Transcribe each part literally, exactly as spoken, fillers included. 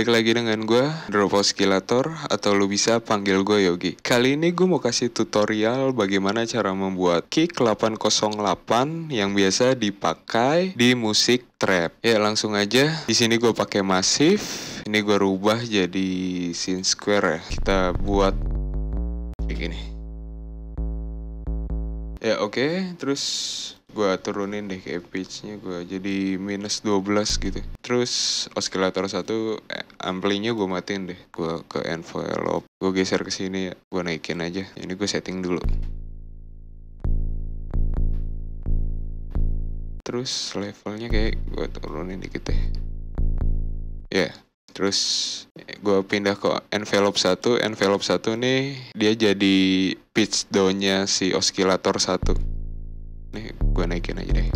balik lagi dengan gue, Drop Oscillator, atau lu bisa panggil gue Yogi. Kali ini gue mau kasih tutorial bagaimana cara membuat kick delapan nol delapan yang biasa dipakai di musik trap. Ya langsung aja, di sini gue pakai Massive, ini gue rubah jadi scene square ya. Kita buat kayak gini. Ya oke, okay. Terus gue turunin deh kayak pitch-nya gue jadi minus dua belas gitu. Terus oscillator satu eh, amplinya gue matiin deh. Gue ke envelope, gue geser ke sini ya. Gue naikin aja. Ini gue setting dulu. Terus levelnya kayak gue turunin dikit deh. Ya. Yeah. Terus gue pindah ke envelope satu. Envelope satu nih dia jadi pitch down-nya si oscillator satu. Nih gue naikin aja deh.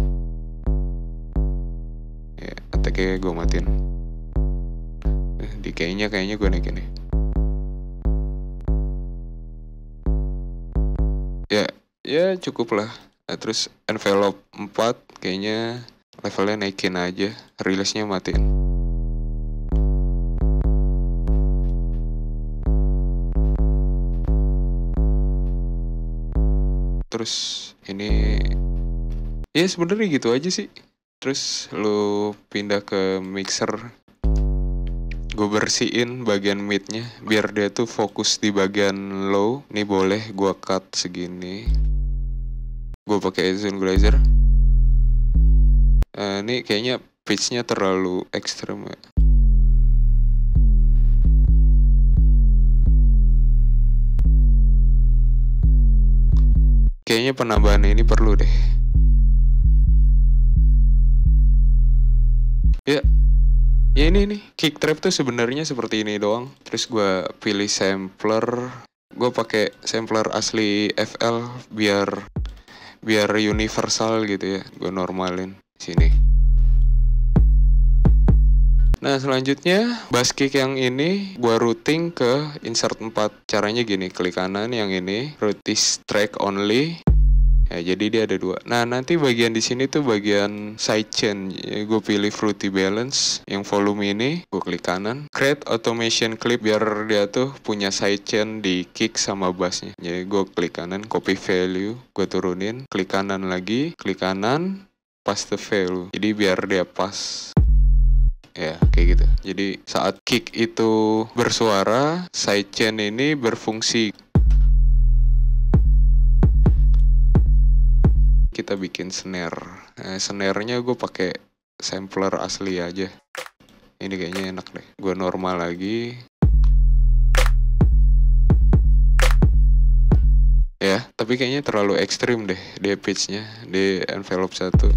Ya, attack-nya gue matiin. Di kayaknya kayaknya gue naikin deh. Ya, ya cukup lah. Nah, terus envelope empat kayaknya levelnya naikin aja. Release-nya matiin. Terus ini ya sebenarnya gitu aja sih. Terus lu pindah ke mixer, gue bersihin bagian midnya biar dia tuh fokus di bagian low. Ini boleh gue cut segini. Gue pakai Zone-Glazer. Uh, ini kayaknya pitchnya terlalu ekstrem ya. Kayaknya penambahan ini perlu deh. Ya, ya ini nih kick trap tuh sebenarnya seperti ini doang. Terus gue pilih sampler, gue pakai sampler asli F L biar biar universal gitu ya. Gue normalin sini. Nah selanjutnya bass kick yang ini gue routing ke insert empat. Caranya gini, klik kanan yang ini, route this track only. Ya jadi dia ada dua. Nah nanti bagian di sini tuh bagian sidechain. Ya, gue pilih Fruity Balance yang volume ini, gue klik kanan. Create automation clip biar dia tuh punya sidechain di kick sama bassnya. Jadi gue klik kanan, copy value, gue turunin, klik kanan lagi, klik kanan, paste value. Jadi biar dia pas. Ya kayak gitu. Jadi saat kick itu bersuara, sidechain ini berfungsi. Kita bikin snare. Nah, snare-nya gue pakai sampler asli aja. Ini kayaknya enak deh. Gue normal lagi. Ya, tapi kayaknya terlalu ekstrim deh dia pitch-nya di envelope satu.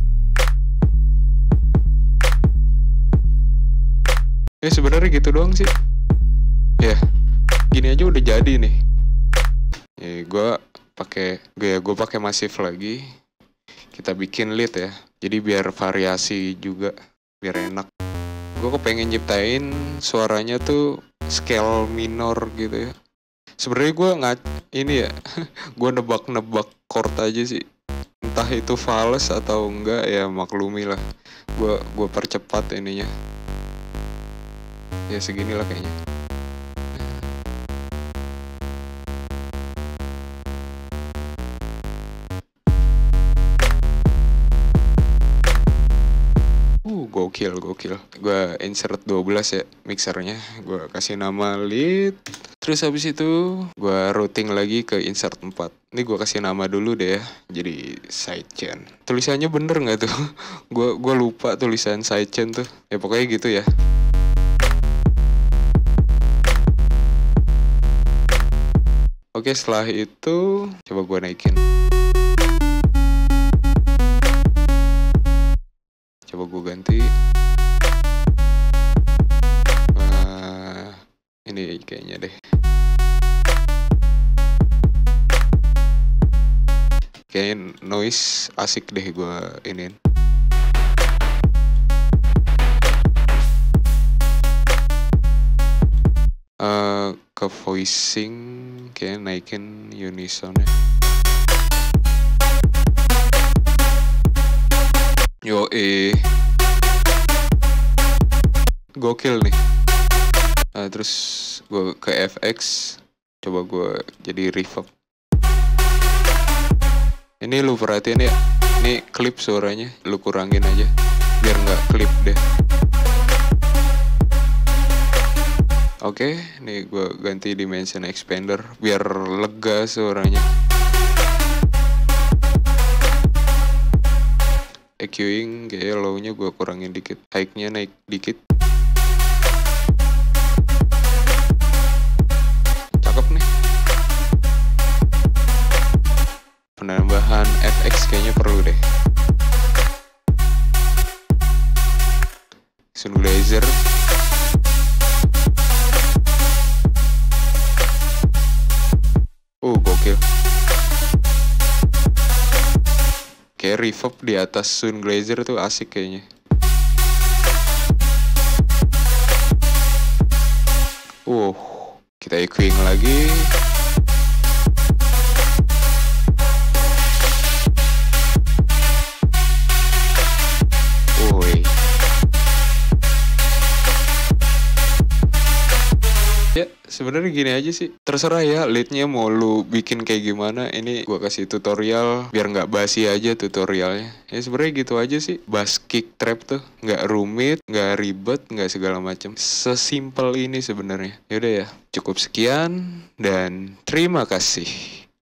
Ya sebenarnya gitu doang sih. Ya, gini aja udah jadi nih. Ya, gue pakai gue ya gue pakai Massive lagi. Kita bikin lead ya. Jadi biar variasi juga, biar enak. Gue kepengen nyiptain suaranya tuh scale minor gitu ya. Sebenarnya gue nggak ini ya. Gue nebak-nebak chord aja sih. Entah itu fals atau enggak ya maklumi lah. Gue gue percepat ininya. Ya seginilah kayaknya. Uh, gokil, gokil. Gue insert dua belas ya mixernya. Gue kasih nama lead. Terus habis itu gue routing lagi ke insert empat. Ini gue kasih nama dulu deh ya. Jadi sidechain. Tulisannya bener nggak tuh? Gue gue lupa tulisan sidechain tuh. Ya pokoknya gitu ya. Oke, setelah itu coba gue naikin. Coba gue ganti. Wah, ini kayaknya deh. Kayaknya noise asik deh gue iniin. Uh, ke voicing kayak naikin unisonnya. Yo eh gokil nih. Nah, terus gue ke F X, coba gue jadi reverb. Ini lu perhatiin ya, ini klip suaranya lu kurangin aja biar nggak klip deh. Oke, nih gue ganti dimension expander biar lega suaranya. EQing kayak low-nya gue kurangin dikit, high-nya naik dikit. Cakep nih. Penambahan F X kayaknya perlu deh. Sun Glazer. Oh, gokil. Kayak reverb di atas Sun Glazer tuh asik kayaknya. Uh, kita equing lagi. Woi. Ya, sebenarnya gini aja sih. Terserah ya, leadnya mau lu bikin kayak gimana. Ini gua kasih tutorial biar nggak basi aja tutorialnya. Ya sebenarnya gitu aja sih. Bass kick trap tuh nggak rumit, nggak ribet, nggak segala macam. Sesimpel ini sebenarnya. Yaudah ya, cukup sekian dan terima kasih.